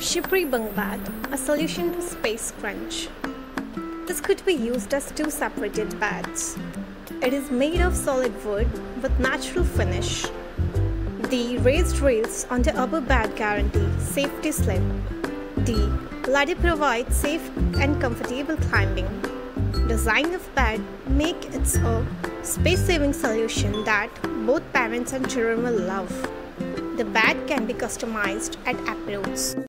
Shipri Bunk Bed, a solution to space crunch. This could be used as two separated beds. It is made of solid wood with natural finish. The raised rails on the upper bed guarantee safety slip. The ladder provides safe and comfortable climbing. Design of bed make it a space-saving solution that both parents and children will love. The bed can be customized at approach.